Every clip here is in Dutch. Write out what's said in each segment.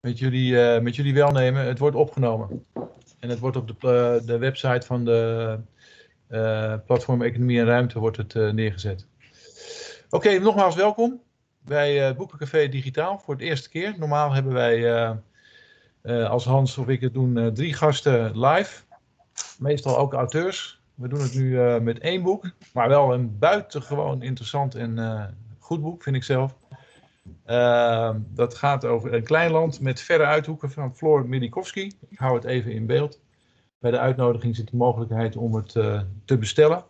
met jullie welnemen. Het wordt opgenomen. En het wordt op de website van de Platform Economie en Ruimte wordt het neergezet. Oké, nogmaals welkom bij het Boekencafé Digitaal voor het eerste keer. Normaal hebben wij, als Hans of ik het doen, 3 gasten live. Meestal ook auteurs. We doen het nu met 1 boek, maar wel een buitengewoon interessant en goed boek, vind ik zelf. Dat gaat over een klein land met verre uithoeken van Floor Milikowski. Ik hou het even in beeld. Bij de uitnodiging zit de mogelijkheid om het te bestellen.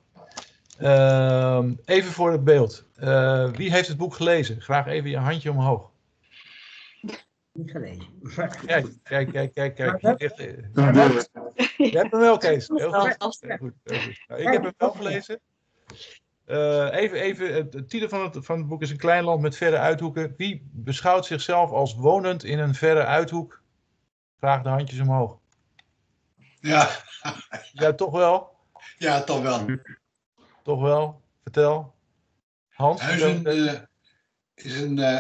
Even voor het beeld. Wie heeft het boek gelezen? Graag even je handje omhoog. Niet gelezen. Kijk. Je hebt hem wel, Kees. Heel goed. Heel goed. Nou, ik heb hem wel gelezen. Even, de titel van het boek is Een klein land met verre uithoeken. Wie beschouwt zichzelf als wonend in een verre uithoek? Vraag de handjes omhoog. Ja. Ja, toch wel? Ja, toch wel. Toch wel? Vertel. Hans? Huizen is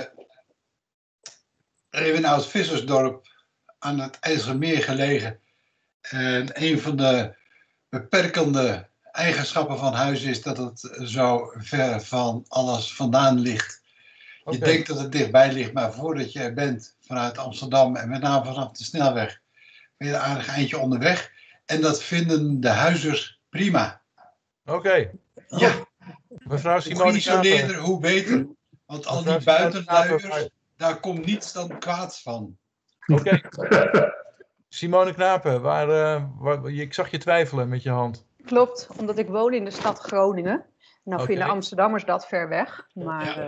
even een oud vissersdorp aan het IJsselmeer gelegen. En een van de beperkende eigenschappen van Huizen is dat het zo ver van alles vandaan ligt. Je denkt dat het dichtbij ligt, maar voordat je er bent vanuit Amsterdam en met name vanaf de snelweg, ben je een aardig eindje onderweg. En dat vinden de huizers prima. Oké. Ja. Mevrouw Hoe Simone geïsoleerder, hoe beter. Want al die buitenluiers, daar komt niets dan kwaads van. Oké. Simone Knapen, ik zag je twijfelen met je hand. Klopt, omdat ik woon in de stad Groningen. Nou vinden Amsterdammers dat ver weg, maar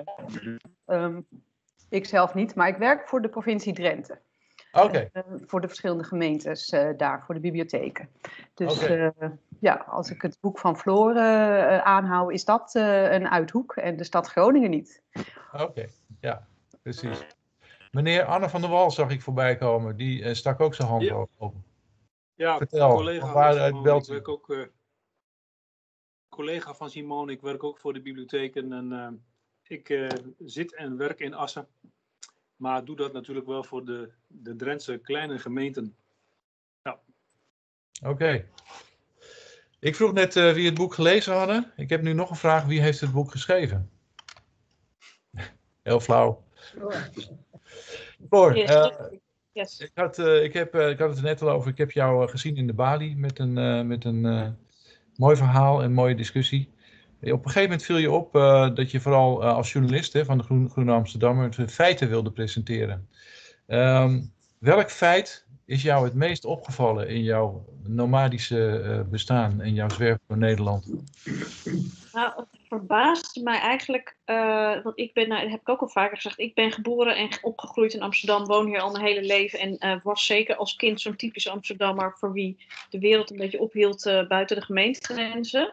ik zelf niet. Maar ik werk voor de provincie Drenthe. Oké. Voor de verschillende gemeentes daar, voor de bibliotheken. Dus als ik het boek van Floor aanhoud, is dat een uithoek en de stad Groningen niet. Oké, ja, precies. Meneer Arne van der Wal zag ik voorbij komen, die stak ook zijn hand op. Ja, vertel, collega van Simone, ik werk ook, collega van Simone, ik werk ook voor de bibliotheken en ik zit en werk in Assen. Maar doe dat natuurlijk wel voor de Drentse kleine gemeenten. Ja. Oké. Ik vroeg net wie het boek gelezen hadden. Ik heb nu nog een vraag. Wie heeft het boek geschreven? Heel flauw. Floor, yes. ik had het er net al over. Ik heb jou gezien in de Bali met een mooi verhaal en mooie discussie. Op een gegeven moment viel je op dat je vooral als journalist van de Groene Amsterdammer de feiten wilde presenteren. Welk feit is jou het meest opgevallen in jouw nomadische bestaan en jouw zwerven door Nederland? Nou, het verbaast mij eigenlijk, want ik ben, heb ik ook al vaker gezegd, ik ben geboren en opgegroeid in Amsterdam, woon hier al mijn hele leven en was zeker als kind zo'n typische Amsterdammer voor wie de wereld een beetje ophield buiten de gemeentegrenzen.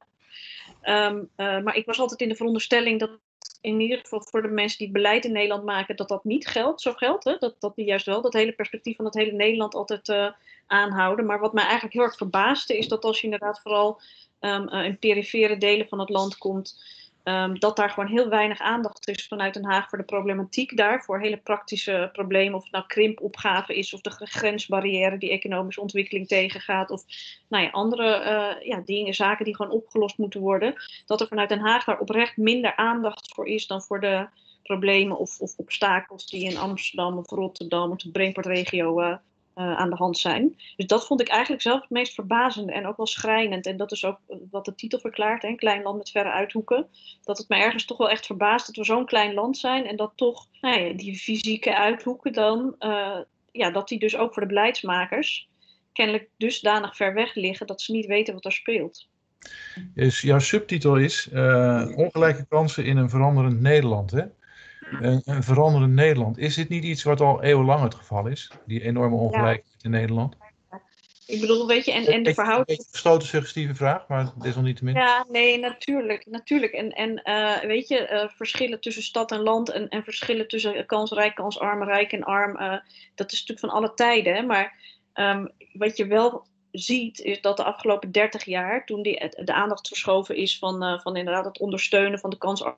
Maar ik was altijd in de veronderstelling dat in ieder geval voor de mensen die het beleid in Nederland maken, dat niet geldt, zo geldt. Hè? Dat die juist wel dat hele perspectief van het hele Nederland altijd aanhouden. Maar wat mij eigenlijk heel erg verbaasde is dat als je inderdaad vooral in perifere delen van het land komt, dat daar gewoon heel weinig aandacht is vanuit Den Haag voor de problematiek daar, voor hele praktische problemen, of het nou krimpopgave is, of de grensbarrière die economische ontwikkeling tegengaat, of andere dingen, zaken die gewoon opgelost moeten worden, dat er vanuit Den Haag daar oprecht minder aandacht voor is dan voor de problemen of obstakels die in Amsterdam of Rotterdam of de Brainport-regio aan de hand zijn. Dus dat vond ik eigenlijk zelf het meest verbazende en ook wel schrijnend. En dat is ook wat de titel verklaart, een klein land met verre uithoeken. Dat het me ergens toch wel echt verbaast dat we zo'n klein land zijn en dat toch die fysieke uithoeken dan, dat die dus ook voor de beleidsmakers kennelijk dusdanig ver weg liggen dat ze niet weten wat er speelt. Dus jouw subtitel is ongelijke kansen in een veranderend Nederland, hè? Een veranderend Nederland. Is dit niet iets wat al eeuwenlang het geval is? Die enorme ongelijkheid in Nederland? Ik bedoel, weet je, en de verhouding... Een beetje gesloten suggestieve vraag, maar desalniettemin. Ja, nee, natuurlijk. En weet je, verschillen tussen stad en land en verschillen tussen kansrijk, kansarm, rijk en arm, dat is natuurlijk van alle tijden. Hè? Maar wat je wel ziet, is dat de afgelopen 30 jaar, toen de aandacht verschoven is van inderdaad het ondersteunen van de kansarme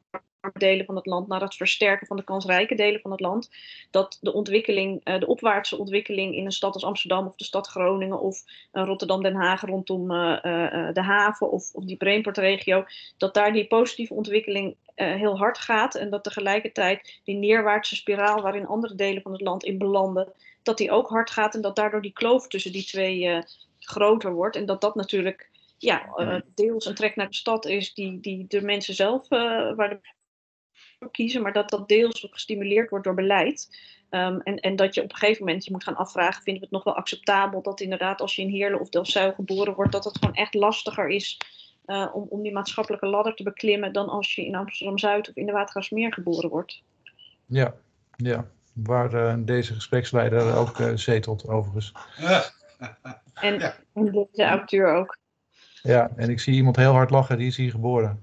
delen van het land naar het versterken van de kansrijke delen van het land, dat de ontwikkeling, de opwaartse ontwikkeling in een stad als Amsterdam of de stad Groningen of Rotterdam, Den Haag rondom de haven of die Brainport-regio, dat daar die positieve ontwikkeling heel hard gaat en dat tegelijkertijd die neerwaartse spiraal waarin andere delen van het land in belanden, dat die ook hard gaat en dat daardoor die kloof tussen die twee groter wordt en dat natuurlijk deels een trek naar de stad is die de mensen zelf waar voor kiezen, maar dat deels ook gestimuleerd wordt door beleid. En dat je op een gegeven moment je moet gaan afvragen, vinden we het nog wel acceptabel dat inderdaad als je in Heerlen of Delfzijl geboren wordt, dat het gewoon echt lastiger is om die maatschappelijke ladder te beklimmen dan als je in Amsterdam-Zuid of in de Watergraafsmeer geboren wordt. Ja, waar deze gespreksleider ook zetelt overigens. En de auteur ook. Ja, en ik zie iemand heel hard lachen, die is hier geboren.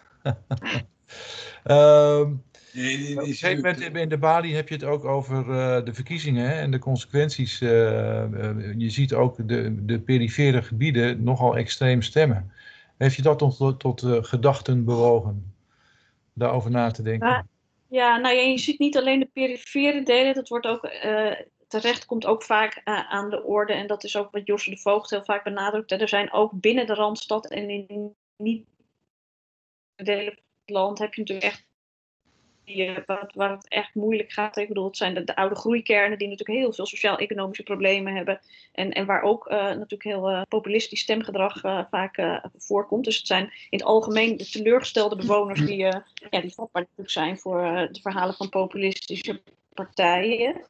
In de Bali heb je het ook over de verkiezingen en de consequenties. Je ziet ook de perifere gebieden nogal extreem stemmen. Heeft je dat tot gedachten bewogen, daarover na te denken? Je ziet niet alleen de perifere delen, dat wordt ook terecht komt ook vaak aan de orde. En dat is ook wat Josse de Voogd heel vaak benadrukt. Er zijn ook binnen de Randstad en in niet delen van het land heb je natuurlijk echt waar het echt moeilijk gaat. Ik bedoel, het zijn de oude groeikernen die natuurlijk heel veel sociaal-economische problemen hebben. En waar ook natuurlijk heel populistisch stemgedrag vaak voorkomt. Dus het zijn in het algemeen de teleurgestelde bewoners die vatbaar natuurlijk zijn voor de verhalen van populistische partijen.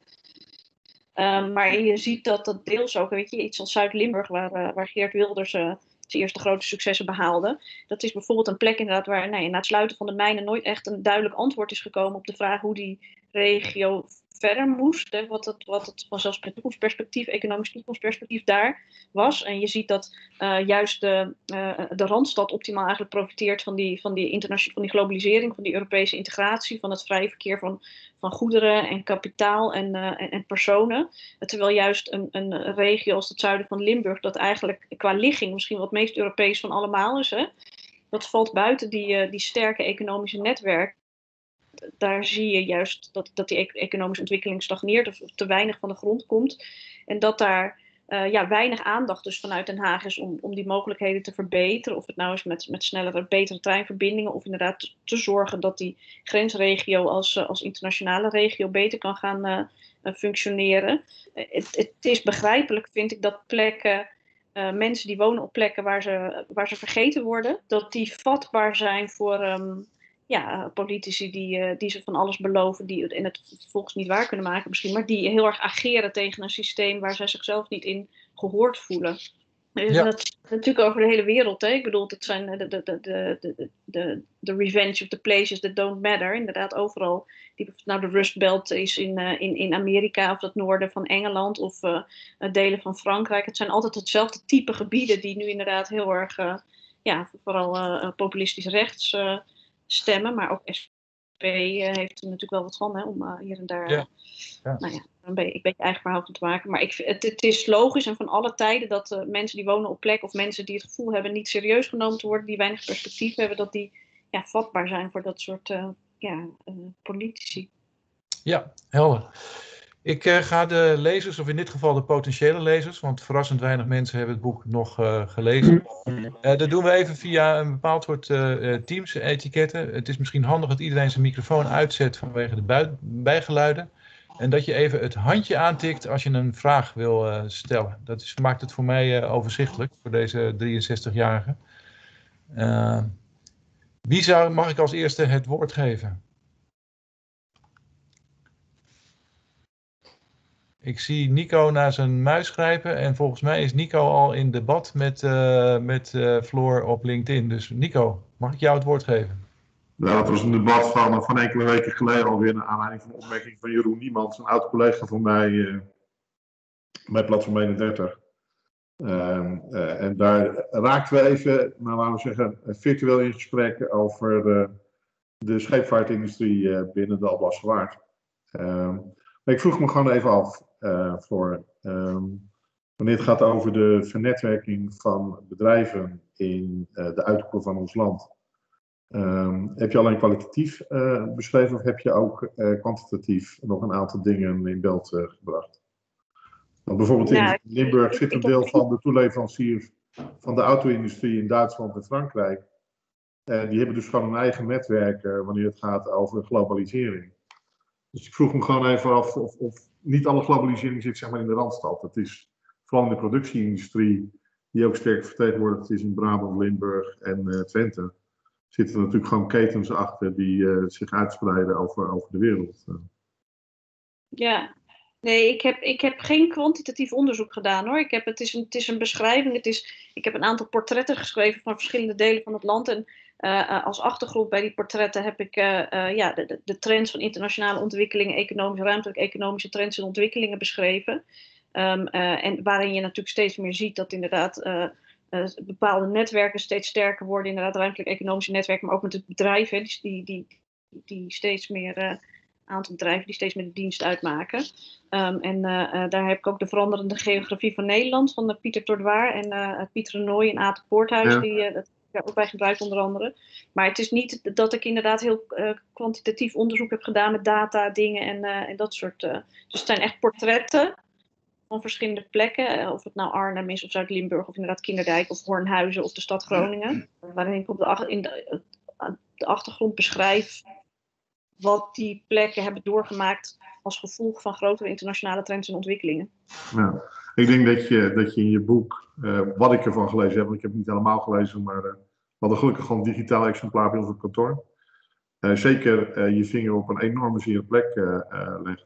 Maar je ziet dat deels ook, iets als Zuid-Limburg, waar Geert Wilders zijn eerste grote successen behaalde. Dat is bijvoorbeeld een plek inderdaad waar na het sluiten van de mijnen nooit echt een duidelijk antwoord is gekomen op de vraag hoe die regio verder moest. Hè, wat het vanzelfsprekend toekomstperspectief, economisch toekomstperspectief daar was. En je ziet dat juist de Randstad optimaal eigenlijk profiteert van die globalisering, van die Europese integratie, van het vrije verkeer van goederen en kapitaal en personen. Terwijl juist een regio als het zuiden van Limburg, dat eigenlijk qua ligging misschien wat meest Europees van allemaal is, hè, dat valt buiten die sterke economische netwerk. Daar zie je juist dat die economische ontwikkeling stagneert of te weinig van de grond komt. En dat daar weinig aandacht dus vanuit Den Haag is om die mogelijkheden te verbeteren. Of het nou is met snellere, betere treinverbindingen. Of inderdaad te zorgen dat die grensregio als internationale regio beter kan gaan functioneren. Het is begrijpelijk, vind ik, dat plekken, mensen die wonen op plekken waar ze vergeten worden, dat die vatbaar zijn voor politici die ze van alles beloven en het vervolgens niet waar kunnen maken misschien, maar die heel erg ageren tegen een systeem waar zij zichzelf niet in gehoord voelen. Dat is natuurlijk over de hele wereld. Hè? Ik bedoel, het zijn de revenge of the places that don't matter. Inderdaad, overal. De Rust Belt is in Amerika of het noorden van Engeland of delen van Frankrijk. Het zijn altijd hetzelfde type gebieden die nu inderdaad heel erg, vooral populistisch rechts stemmen. Maar ook SP heeft er natuurlijk wel wat van, hè, om hier en daar een beetje eigen verhaal van te maken. Maar het is logisch en van alle tijden dat mensen die wonen op plek of mensen die het gevoel hebben niet serieus genomen te worden, die weinig perspectief hebben, dat die vatbaar zijn voor dat soort politici. Ja, helder. Ik ga de lezers, of in dit geval de potentiële lezers, want verrassend weinig mensen hebben het boek nog gelezen. Dat doen we even via een bepaald soort Teams-etiketten. Het is misschien handig dat iedereen zijn microfoon uitzet vanwege de bijgeluiden. En dat je even het handje aantikt als je een vraag wil stellen. Dat maakt het voor mij overzichtelijk, voor deze 63-jarige. Mag ik als eerste het woord geven? Ik zie Nico naar zijn muis grijpen en volgens mij is Nico al in debat met Floor op LinkedIn. Dus Nico, mag ik jou het woord geven? Nou, dat was een debat van enkele weken geleden alweer naar aanleiding van de opmerking van Jeroen Niemans, een oud collega van mij bij Platform 31. En daar raakten we even, laten we zeggen, virtueel in gesprek over de scheepvaartindustrie binnen de Alblassche Waard. Maar ik vroeg me gewoon even af, Floor, wanneer het gaat over de vernetwerking van bedrijven in de uithoeken van ons land. Heb je alleen kwalitatief beschreven of heb je ook kwantitatief nog een aantal dingen in beeld gebracht? Want bijvoorbeeld in Limburg zit een deel van de toeleveranciers van de auto-industrie in Duitsland en Frankrijk. Die hebben dus gewoon een eigen netwerk wanneer het gaat over globalisering. Dus ik vroeg me gewoon even af of niet alle globalisering zit zeg maar in de Randstad. Het is vooral in de productie-industrie, die ook sterk vertegenwoordigd is in Brabant, Limburg en Twente. Zitten er natuurlijk gewoon ketens achter die zich uitspreiden over de wereld. Ja, nee, ik heb geen kwantitatief onderzoek gedaan hoor. Het is een beschrijving. Ik heb een aantal portretten geschreven van verschillende delen van het land. En als achtergrond bij die portretten heb ik de trends van internationale ontwikkelingen, ruimtelijke economische trends en ontwikkelingen beschreven. En waarin je natuurlijk steeds meer ziet dat inderdaad bepaalde netwerken steeds sterker worden. Inderdaad ruimtelijke economische netwerken, maar ook met het bedrijf. Hè, die steeds meer aantal bedrijven die steeds meer de dienst uitmaken. Daar heb ik ook de veranderende geografie van Nederland van Pieter Tordoir en Pieter Renoy en Aad Poorthuis. Ja. Dat ik ook bij gebruik onder andere. Maar het is niet dat ik inderdaad heel kwantitatief onderzoek heb gedaan met data, dingen en dat soort. Dus het zijn echt portretten van verschillende plekken. Of het nou Arnhem is of Zuid-Limburg of inderdaad Kinderdijk of Hornhuizen of de stad Groningen. Waarin ik op de achtergrond beschrijf wat die plekken hebben doorgemaakt als gevolg van grotere internationale trends en ontwikkelingen. Ja, ik denk dat je in je boek, wat ik ervan gelezen heb, want ik heb het niet helemaal gelezen, maar we hadden gelukkig gewoon een digitaal exemplaar bij ons op kantoor. Zeker je vinger op een enorme zere plek legt.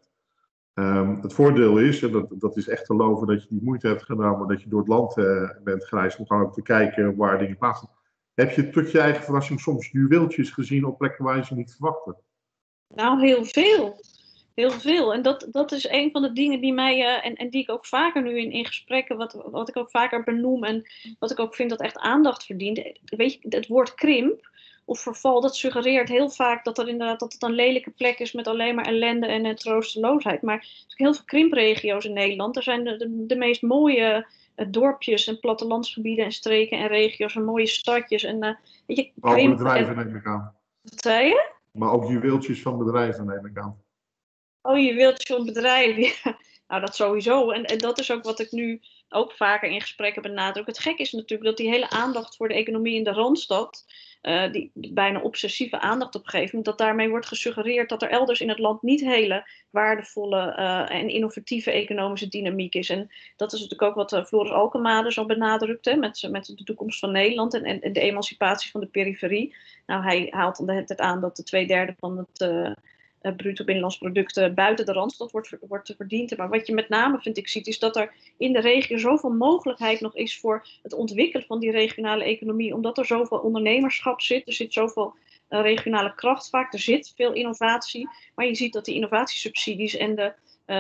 Het voordeel is, dat is echt te loven dat je die moeite hebt genomen, dat je door het land bent gereisd om gewoon ook te kijken waar dingen plaatsen. Heb je tot je eigen verrassing soms juweeltjes gezien op plekken waar je ze niet verwachtte? Nou, heel veel. Heel veel. En dat is een van de dingen die mij, en die ik ook vaker nu in gesprekken, wat ik ook vaker benoem en wat ik ook vind dat echt aandacht verdient. Weet je, het woord krimp of verval, dat suggereert heel vaak dat het een lelijke plek is met alleen maar ellende en troosteloosheid. Maar er zijn heel veel krimpregio's in Nederland. Er zijn de meest mooie dorpjes en plattelandsgebieden en streken en regio's en mooie stadjes. En, weet je, ook bedrijven neem ik aan. Wat zei je? Maar ook juweeltjes van bedrijven neem ik aan. Oh, je wilt zo'n bedrijf. Ja. Nou, dat sowieso. En dat is ook wat ik nu ook vaker in gesprekken benadruk. Het gek is natuurlijk dat die hele aandacht voor de economie in de Randstad, die bijna obsessieve aandacht op een gegeven moment, dat daarmee wordt gesuggereerd dat er elders in het land niet hele waardevolle en innovatieve economische dynamiek is. En dat is natuurlijk ook wat Floris Alkemade zo benadrukte met de toekomst van Nederland en de emancipatie van de periferie. Nou, hij haalt dan het aan dat de 2/3 van het bruto binnenlands product buiten de Randstad wordt verdiend. Maar wat je met name, vind ik, ziet, is dat er in de regio zoveel mogelijkheid nog is voor het ontwikkelen van die regionale economie. Omdat er zoveel ondernemerschap zit. Er zit zoveel regionale kracht vaak. Er zit veel innovatie. Maar je ziet dat die innovatiesubsidies en de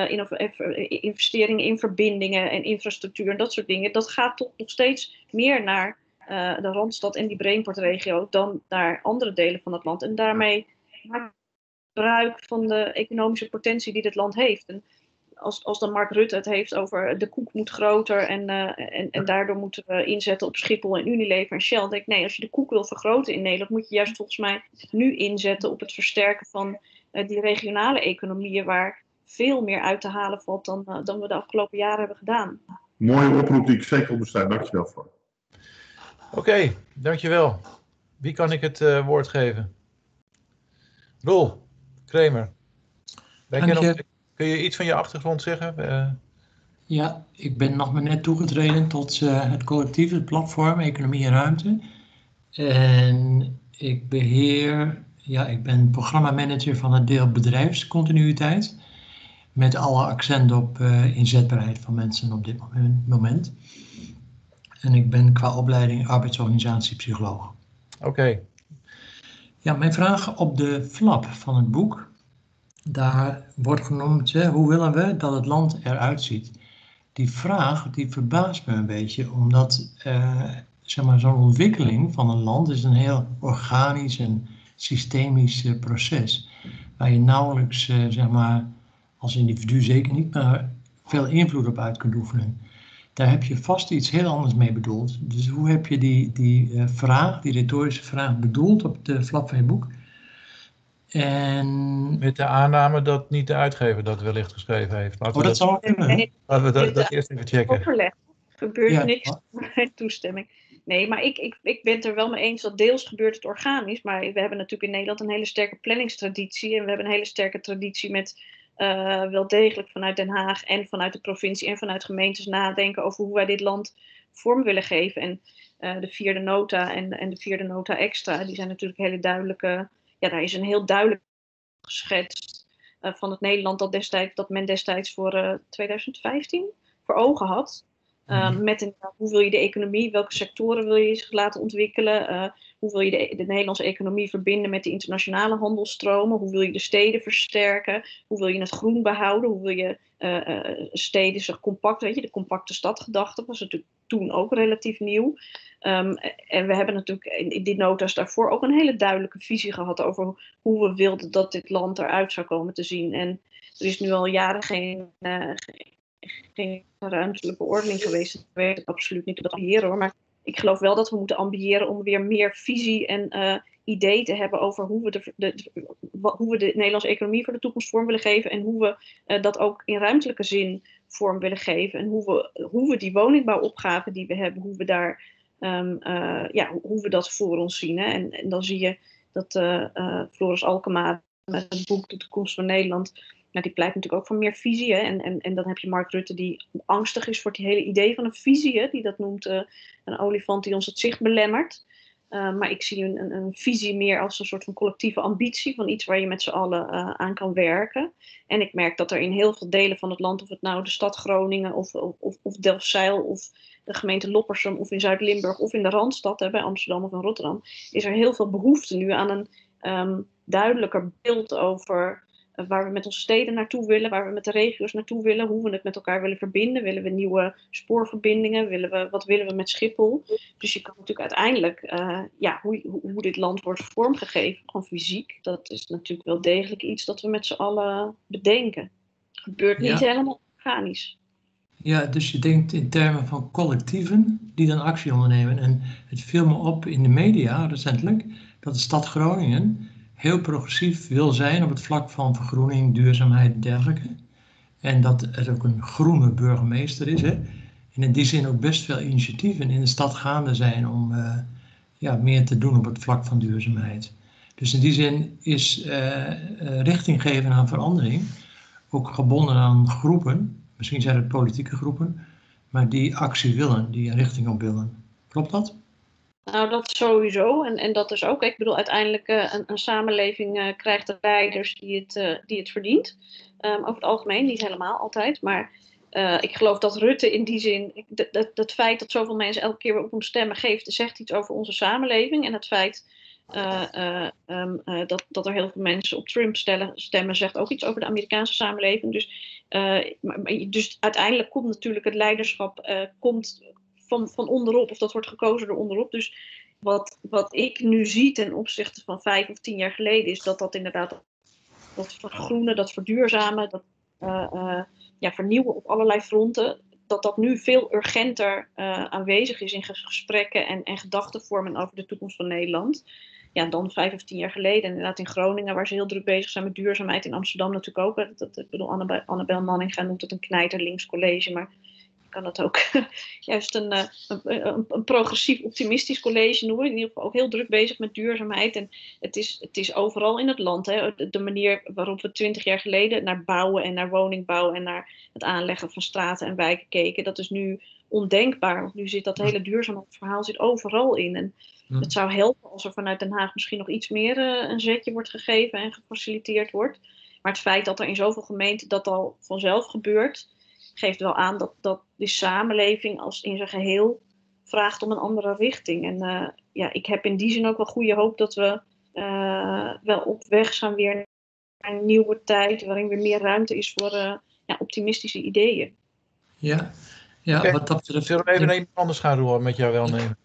investeringen in verbindingen en infrastructuur en dat soort dingen, dat gaat toch nog steeds meer naar de Randstad en die Brainport-regio dan naar andere delen van het land. En daarmee maakt gebruik van de economische potentie die dit land heeft. En als dan Mark Rutte het heeft over de koek moet groter en daardoor moeten we inzetten op Schiphol en Unilever en Shell, dan denk ik, nee, als je de koek wil vergroten in Nederland, moet je juist volgens mij nu inzetten op het versterken van die regionale economieën waar veel meer uit te halen valt dan we de afgelopen jaren hebben gedaan. Mooie oproep die ik zeker ondersteun. Dankjewel voor. Oké, dankjewel. Wie kan ik het woord geven? Roel Kremer. Kun je iets van je achtergrond zeggen? Ja, ik ben nog maar net toegetreden tot het collectief, het platform Economie en Ruimte. En ik ben programmamanager van het deel bedrijfscontinuïteit. Met alle accent op inzetbaarheid van mensen op dit moment. En ik ben qua opleiding arbeidsorganisatiepsycholoog. Oké. Ja, mijn vraag op de flap van het boek. Daar wordt genoemd, hoe willen we dat het land eruit ziet? Die vraag die verbaast me een beetje, omdat zo'n ontwikkeling van een land is een heel organisch en systemisch proces. Waar je nauwelijks, als individu zeker niet, maar veel invloed op uit kunt oefenen. daar heb je vast iets heel anders mee bedoeld. Dus hoe heb je die vraag, die retorische vraag bedoeld op de flap van je boek? En... Met de aanname dat niet de uitgever dat wellicht geschreven heeft. dat zal ook kunnen. Laten we dat eerst even checken. Overleg. Er gebeurt niks zonder toestemming. Nee, maar ik ben het er wel mee eens dat deels gebeurt het organisch. Maar we hebben natuurlijk in Nederland een hele sterke planningstraditie. En we hebben een hele sterke traditie met wel degelijk vanuit Den Haag en vanuit de provincie en vanuit gemeentes nadenken over hoe wij dit land vorm willen geven. En de vierde nota en de vierde nota extra, die zijn natuurlijk hele duidelijke... Ja, daar is een heel duidelijk geschetst van het Nederland dat men destijds voor 2015 voor ogen had. Met hoe wil je de economie, welke sectoren wil je zich laten ontwikkelen, hoe wil je de Nederlandse economie verbinden met de internationale handelstromen, hoe wil je de steden versterken, hoe wil je het groen behouden, hoe wil je steden zich compact, weet je, de compacte stadgedachte was natuurlijk toen ook relatief nieuw. En we hebben natuurlijk in die nota's daarvoor ook een hele duidelijke visie gehad over hoe we wilden dat dit land eruit zou komen te zien. En er is nu al jaren geen ruimtelijke ordening geweest. Dat weet ik absoluut niet hoe dat ambiëren hoor. Maar ik geloof wel dat we moeten ambiëren om weer meer visie en idee te hebben over hoe we de Nederlandse economie voor de toekomst vorm willen geven. En hoe we dat ook in ruimtelijke zin vorm willen geven. En hoe we die woningbouwopgave die we hebben, hoe we daar hoe we dat voor ons zien. Hè? En dan zie je dat Floris Alkema met het boek De Toekomst van Nederland, die pleit natuurlijk ook voor meer visie. Hè? En dan heb je Mark Rutte die angstig is voor het hele idee van een visie. Hè? Die dat noemt een olifant die ons het zicht belemmert. Maar ik zie een visie meer als een soort van collectieve ambitie van iets waar je met z'n allen aan kan werken. En ik merk dat er in heel veel delen van het land, of het nou de stad Groningen of Delfzijl of de gemeente Loppersum of in Zuid-Limburg of in de Randstad, bij Amsterdam of in Rotterdam, is er heel veel behoefte nu aan een duidelijker beeld over waar we met onze steden naartoe willen, waar we met de regio's naartoe willen, hoe we het met elkaar willen verbinden. Willen we nieuwe spoorverbindingen? Wat willen we met Schiphol? Dus je kan natuurlijk uiteindelijk, hoe dit land wordt vormgegeven, gewoon fysiek, dat is natuurlijk wel degelijk iets dat we met z'n allen bedenken. Het gebeurt niet helemaal organisch. Ja, dus je denkt in termen van collectieven die dan actie ondernemen. En het viel me op in de media recentelijk dat de stad Groningen heel progressief wil zijn op het vlak van vergroening, duurzaamheid en dergelijke. En dat er ook een groene burgemeester is. Hè? En in die zin ook best veel initiatieven in de stad gaande zijn om meer te doen op het vlak van duurzaamheid. Dus in die zin is richting geven aan verandering ook gebonden aan groepen, misschien zijn het politieke groepen, maar die actie willen, die een richting op willen. Klopt dat? Nou, dat sowieso. En dat is ook, ik bedoel, uiteindelijk een samenleving krijgt de leiders die het verdient. Over het algemeen, niet helemaal altijd. Maar ik geloof dat Rutte in die zin, dat feit dat zoveel mensen elke keer weer op hem stemmen geeft, zegt iets over onze samenleving. En het feit dat er heel veel mensen op Trump stemmen, zegt ook iets over de Amerikaanse samenleving. Dus uiteindelijk komt natuurlijk het leiderschap van onderop, of dat wordt gekozen door onderop. Dus wat ik nu zie ten opzichte van 5 of 10 jaar geleden, is dat inderdaad dat vergroenen, dat verduurzamen, dat vernieuwen op allerlei fronten, dat nu veel urgenter aanwezig is in gesprekken en gedachtenvormen over de toekomst van Nederland. Ja, dan 5 of 10 jaar geleden. En inderdaad in Groningen, waar ze heel druk bezig zijn met duurzaamheid. In Amsterdam natuurlijk ook. Ik bedoel, Annabel Nanninga noemt het een knijterlinks college, maar kan het ook juist een progressief optimistisch college noemen. In ieder geval ook heel druk bezig met duurzaamheid. En het is overal in het land. Hè, de manier waarop we 20 jaar geleden naar bouwen en naar woningbouw en naar het aanleggen van straten en wijken keken. Dat is nu ondenkbaar. Want nu zit dat hele duurzaamheidsverhaal zit overal in. En het zou helpen als er vanuit Den Haag misschien nog iets meer een zetje wordt gegeven en gefaciliteerd wordt. Maar het feit dat er in zoveel gemeenten dat al vanzelf gebeurt, geeft wel aan dat die samenleving als in zijn geheel vraagt om een andere richting. En ik heb in die zin ook wel goede hoop dat we wel op weg zijn weer naar een nieuwe tijd, waarin weer meer ruimte is voor optimistische ideeën. Ja, wat dat betreft. Zullen we even naar iemand anders gaan, Roel, met jou wel nemen?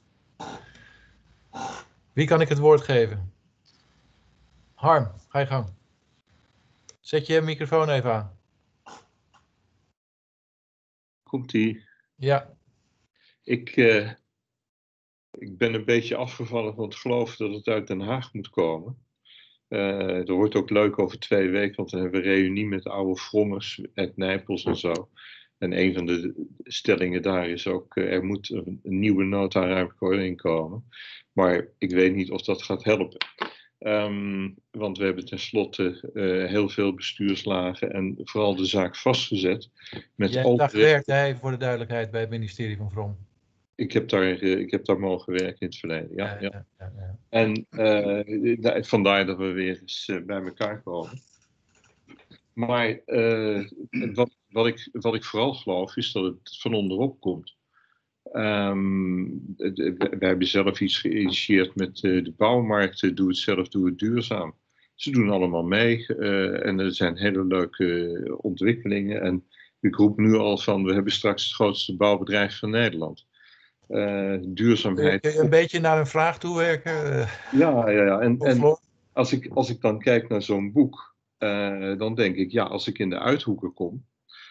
Wie kan ik het woord geven? Harm, ga je gang. Zet je microfoon even aan. Komt-ie. Ja, Ik ben een beetje afgevallen van het geloof dat het uit Den Haag moet komen. Dat wordt ook leuk over 2 weken, want dan hebben we een reunie met oude frommers uit Nijpels en zo. En een van de stellingen daar is ook, er moet een nieuwe nota ruimtelijke ordening komen. Maar ik weet niet of dat gaat helpen. Want we hebben tenslotte heel veel bestuurslagen en vooral de zaak vastgezet. Met Jij hebt daar gewerkt, hè, voor de duidelijkheid, bij het ministerie van Vrom. Ik heb daar mogen werken in het verleden, ja. En vandaar dat we weer eens bij elkaar komen. Maar wat ik vooral geloof is dat het van onderop komt. We hebben zelf iets geïnitieerd met de bouwmarkt, doe het zelf, doe het duurzaam. Ze doen allemaal mee en er zijn hele leuke ontwikkelingen. En ik roep nu al van, we hebben straks het grootste bouwbedrijf van Nederland. Duurzaamheid. Kun je een beetje naar een vraag toe werken? Ja. En als ik dan kijk naar zo'n boek, dan denk ik, ja, als ik in de Uithoeken kom,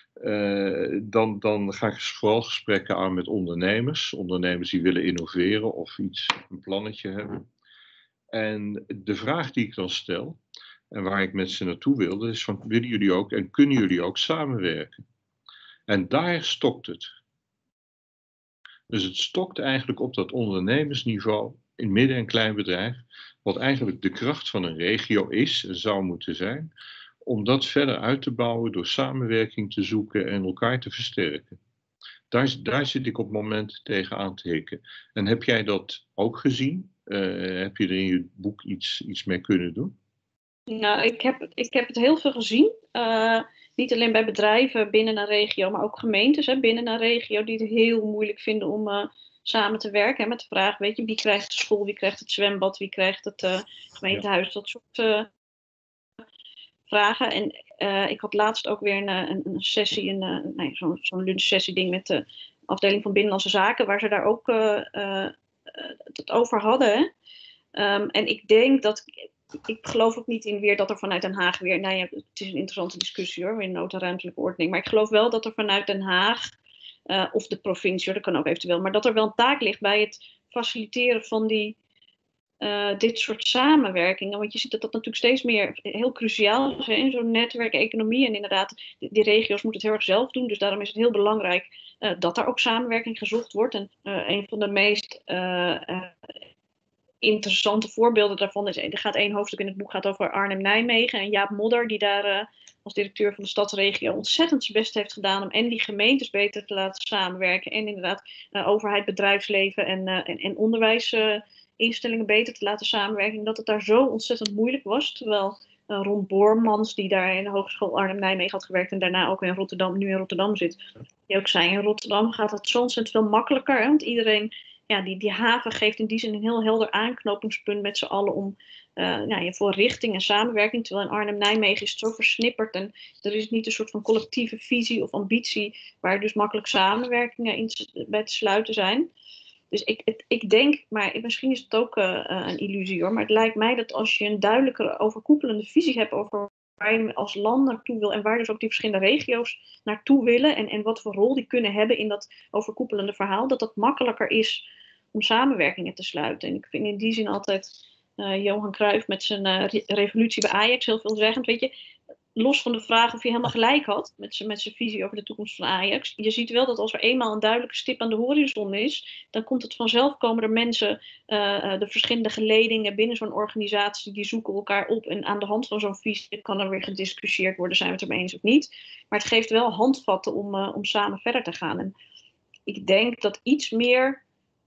dan ga ik vooral gesprekken aan met ondernemers. Ondernemers die willen innoveren of een plannetje hebben. En de vraag die ik dan stel, en waar ik met ze naartoe wil, is van, willen jullie ook en kunnen jullie ook samenwerken? En daar stokt het. Dus het stokt eigenlijk op dat ondernemersniveau in midden- en kleinbedrijf, wat eigenlijk de kracht van een regio is en zou moeten zijn, om dat verder uit te bouwen door samenwerking te zoeken en elkaar te versterken. Daar zit ik op het moment tegen aan te hikken. En heb jij dat ook gezien? Heb je er in je boek iets mee kunnen doen? Nou, ik heb het heel veel gezien. Niet alleen bij bedrijven binnen een regio, maar ook gemeentes binnen een regio die het heel moeilijk vinden om samen te werken. Met de vraag, weet je, wie krijgt de school, wie krijgt het zwembad, wie krijgt het gemeentehuis, dat soort vragen. En ik had laatst ook weer een sessie, zo'n lunchsessie ding met de afdeling van Binnenlandse Zaken, waar ze daar ook het over hadden. En ik denk dat... Ik geloof ook niet in weer dat er vanuit Den Haag weer... Nou ja, het is een interessante discussie hoor, weer nota ruimtelijke ordening. Maar ik geloof wel dat er vanuit Den Haag, of de provincie, dat kan ook eventueel, maar dat er wel een taak ligt bij het faciliteren van dit soort samenwerkingen. Want je ziet dat natuurlijk steeds meer heel cruciaal is in zo'n netwerkeconomie. En inderdaad, die regio's moeten het heel erg zelf doen. Dus daarom is het heel belangrijk dat er ook samenwerking gezocht wordt. En een van de meest... interessante voorbeelden daarvan is, er gaat 1 hoofdstuk in het boek gaat over Arnhem-Nijmegen en Jaap Modder, die daar als directeur van de stadsregio ontzettend zijn best heeft gedaan om en die gemeentes beter te laten samenwerken en inderdaad overheid, bedrijfsleven en onderwijsinstellingen beter te laten samenwerken. Dat het daar zo ontzettend moeilijk was, terwijl Ron Boormans, die daar in de Hogeschool Arnhem-Nijmegen had gewerkt en daarna ook in Rotterdam, nu in Rotterdam zit, die ook zei, in Rotterdam gaat het zo ontzettend veel makkelijker, want iedereen... Ja, die haven geeft in die zin een heel helder aanknopingspunt met z'n allen om voor richting en samenwerking. Terwijl in Arnhem-Nijmegen is het zo versnipperd en er is niet een soort van collectieve visie of ambitie waar dus makkelijk samenwerkingen bij te sluiten zijn. Dus ik denk, maar misschien is het ook een illusie hoor, maar het lijkt mij dat als je een duidelijke overkoepelende visie hebt over waar je als land naartoe wil en waar dus ook die verschillende regio's naartoe willen en wat voor rol die kunnen hebben in dat overkoepelende verhaal, dat dat makkelijker is om samenwerkingen te sluiten. En ik vind in die zin altijd Johan Cruijff met zijn revolutie bij Ajax heel veelzeggend. Weet je, los van de vraag of hij helemaal gelijk had met zijn visie over de toekomst van Ajax. Je ziet wel dat als er eenmaal een duidelijke stip aan de horizon is, dan komt het vanzelf, komen er mensen, de verschillende geledingen binnen zo'n organisatie, die zoeken elkaar op. En aan de hand van zo'n visie kan er weer gediscussieerd worden, zijn we het ermee eens of niet. Maar het geeft wel handvatten om samen verder te gaan. En ik denk dat iets meer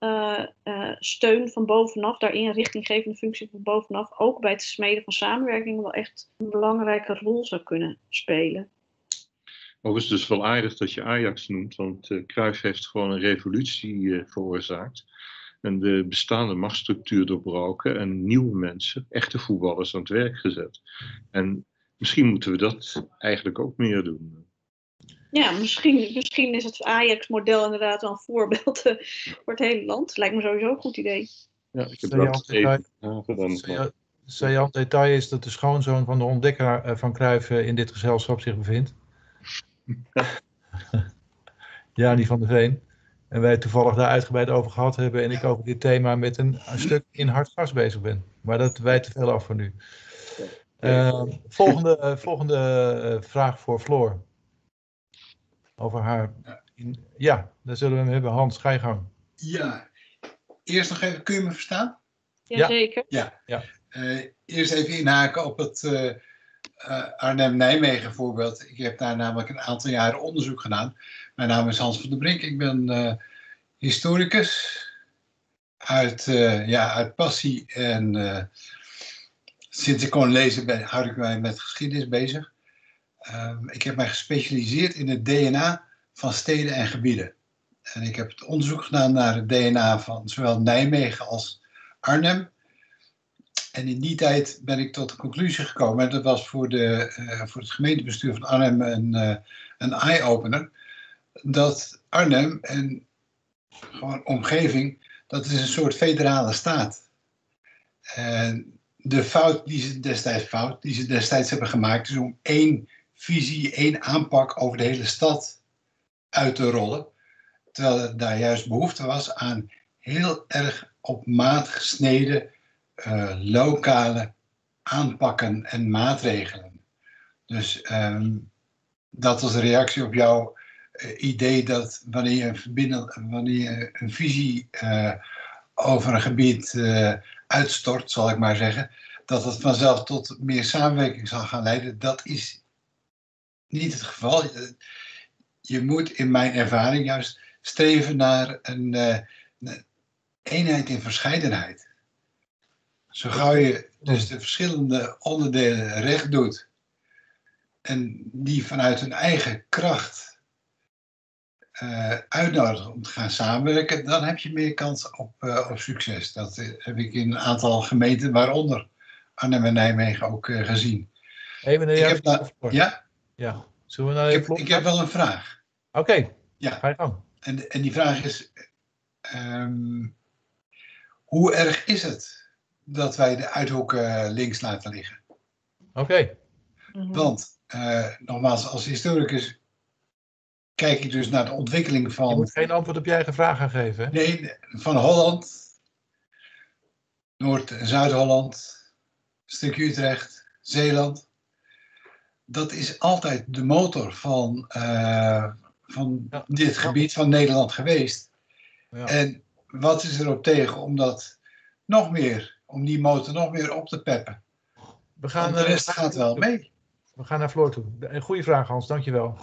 steun van bovenaf, daarin een richtinggevende functie van bovenaf, ook bij het smeden van samenwerking wel echt een belangrijke rol zou kunnen spelen. Overigens dus wel aardig dat je Ajax noemt, want Cruijff heeft gewoon een revolutie veroorzaakt. En de bestaande machtsstructuur doorbroken en nieuwe mensen, echte voetballers, aan het werk gezet. En misschien moeten we dat eigenlijk ook meer doen. Ja, misschien is het Ajax-model inderdaad wel een voorbeeld voor het hele land. Lijkt me sowieso een goed idee. Ja, ik heb dat even saillant detail is dat de schoonzoon van de ontdekker van Cruijff in dit gezelschap zich bevindt. Ja, die van de Veen. En wij toevallig daar uitgebreid over gehad hebben en ik over dit thema met een stuk in Hartgras bezig ben. Maar dat wijt te veel af voor nu. Volgende vraag voor Floor. Over haar. Ja, daar zullen we hem hebben. Hans, ga je gang. Ja, eerst nog even, kun je me verstaan? Jazeker. Ja. Ja. Eerst even inhaken op het Arnhem-Nijmegen voorbeeld. Ik heb daar namelijk een aantal jaren onderzoek gedaan. Mijn naam is Hans van der Brink. Ik ben historicus uit passie. En sinds ik kon lezen houd ik mij met geschiedenis bezig. Ik heb mij gespecialiseerd in het DNA van steden en gebieden. En ik heb het onderzoek gedaan naar het DNA van zowel Nijmegen als Arnhem. En in die tijd ben ik tot de conclusie gekomen, en dat was voor het gemeentebestuur van Arnhem een eye-opener, dat Arnhem en gewoon omgeving, dat is een soort federale staat. En de fout die ze destijds hebben gemaakt, is om één visie, één aanpak over de hele stad uit te rollen. Terwijl er daar juist behoefte was aan heel erg op maat gesneden lokale aanpakken en maatregelen. Dus dat was de reactie op jouw idee dat wanneer je een visie over een gebied uitstort, zal ik maar zeggen, dat het vanzelf tot meer samenwerking zal gaan leiden. Dat is niet het geval. Je moet in mijn ervaring juist streven naar een eenheid in verscheidenheid. Zo gauw je dus de verschillende onderdelen recht doet en die vanuit hun eigen kracht uitnodigen om te gaan samenwerken, dan heb je meer kans op succes. Dat heb ik in een aantal gemeenten, waaronder Arnhem en Nijmegen, ook gezien. Even ja? Ja. Zullen we nou ik heb wel een vraag. Oké. Ja. Ga je gang. En die vraag is, hoe erg is het dat wij de uithoeken links laten liggen? Oké. Want, nogmaals, als historicus kijk ik dus naar de ontwikkeling van... Je moet geen antwoord op je eigen vraag gaan geven, hè? Nee, van Holland, Noord- en Zuid-Holland, een stukje Utrecht, Zeeland. Dat is altijd de motor van dit gebied van Nederland geweest. Ja. En wat is erop tegen om die motor nog meer op te peppen? Want de rest gaat wel mee. We gaan naar Floor toe. Een goede vraag, Hans, dankjewel.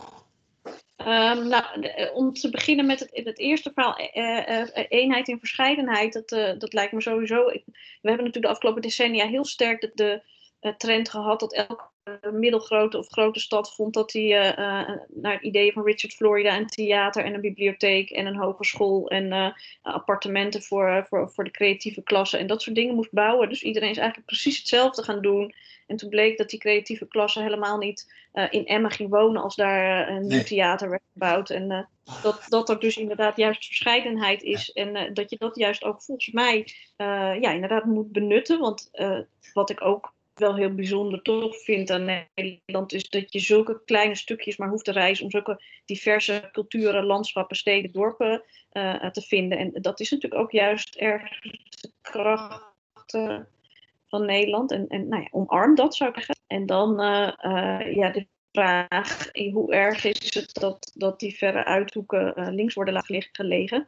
Om te beginnen met het eerste verhaal, eenheid in verscheidenheid, dat lijkt me sowieso. We hebben natuurlijk de afgelopen decennia heel sterk de trend gehad dat elke middelgrote of grote stad vond dat hij naar het idee van Richard Florida een theater en een bibliotheek en een hogeschool en appartementen voor de creatieve klasse en dat soort dingen moest bouwen. Dus iedereen is eigenlijk precies hetzelfde gaan doen. En toen bleek dat die creatieve klasse helemaal niet in Emmen ging wonen als daar een nieuw theater werd gebouwd. En dat er dus inderdaad juist verscheidenheid is. En dat je dat juist ook volgens mij inderdaad moet benutten. Want wat ik ook wel heel bijzonder toch vind aan Nederland is dat je zulke kleine stukjes maar hoeft te reizen om zulke diverse culturen, landschappen, steden, dorpen te vinden. En dat is natuurlijk ook juist erg de kracht van Nederland. En omarm dat, zou ik zeggen. En dan de vraag, hoe erg is het dat die verre uithoeken links worden gelegen?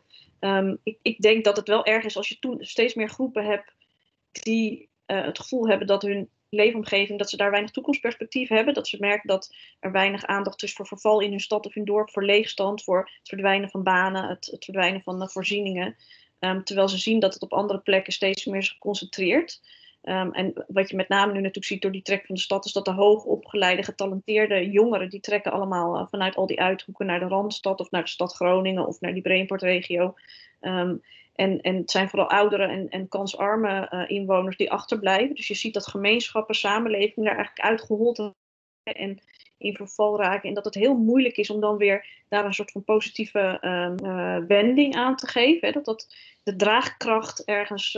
Ik denk dat het wel erg is als je toen steeds meer groepen hebt die het gevoel hebben dat hun leefomgeving, dat ze daar weinig toekomstperspectief hebben. Dat ze merken dat er weinig aandacht is voor verval in hun stad of hun dorp, voor leegstand, voor het verdwijnen van banen, het verdwijnen van voorzieningen. Terwijl ze zien dat het op andere plekken steeds meer is geconcentreerd. En wat je met name nu natuurlijk ziet door die trek van de stad, is dat de hoogopgeleide, getalenteerde jongeren, die trekken allemaal vanuit al die uithoeken naar de Randstad of naar de stad Groningen of naar die Brainport-regio. En het zijn vooral oudere en kansarme inwoners die achterblijven. Dus je ziet dat gemeenschappen, samenlevingen daar eigenlijk uitgehold raken en in verval raken. En dat het heel moeilijk is om dan weer daar een soort van positieve wending aan te geven. Hè? Dat de draagkracht ergens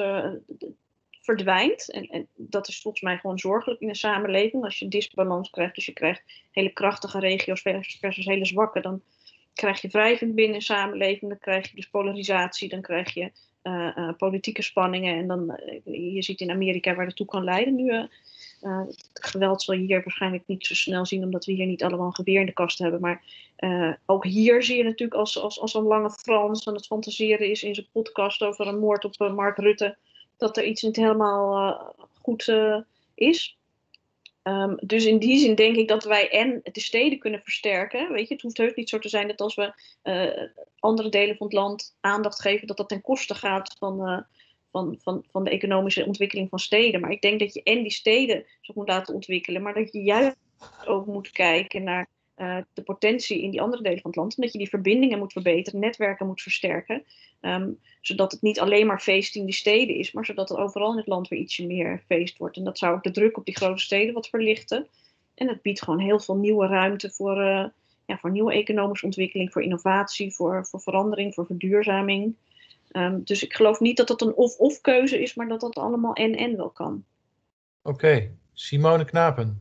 verdwijnt. En dat is volgens mij gewoon zorgelijk in een samenleving. Als je disbalans krijgt, dus je krijgt hele krachtige regio's versus hele zwakke, dan krijg je wrijving binnen de samenleving, dan krijg je dus polarisatie, dan krijg je politieke spanningen. En dan, je ziet in Amerika waar dat toe kan leiden nu. Het geweld zal je hier waarschijnlijk niet zo snel zien, omdat we hier niet allemaal een geweer in de kast hebben. Maar ook hier zie je natuurlijk als een lange Frans aan het fantaseren is in zijn podcast over een moord op Mark Rutte, dat er iets niet helemaal goed is. Dus in die zin denk ik dat wij en de steden kunnen versterken. Weet je, het hoeft heus niet zo te zijn dat als we andere delen van het land aandacht geven, dat ten koste gaat van de economische ontwikkeling van steden. Maar ik denk dat je en die steden zo moet laten ontwikkelen, maar dat je juist ook moet kijken naar de potentie in die andere delen van het land. En dat je die verbindingen moet verbeteren, netwerken moet versterken. Zodat het niet alleen maar feest in die steden is, maar zodat er overal in het land weer ietsje meer feest wordt. En dat zou ook de druk op die grote steden wat verlichten. En het biedt gewoon heel veel nieuwe ruimte voor nieuwe economische ontwikkeling, voor innovatie, voor verandering, voor verduurzaming. Dus ik geloof niet dat het een of-of keuze is, maar dat dat allemaal en wel kan. Oké, Simone Knapen.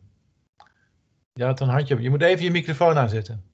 Je had een handje op. Je moet even je microfoon aanzetten.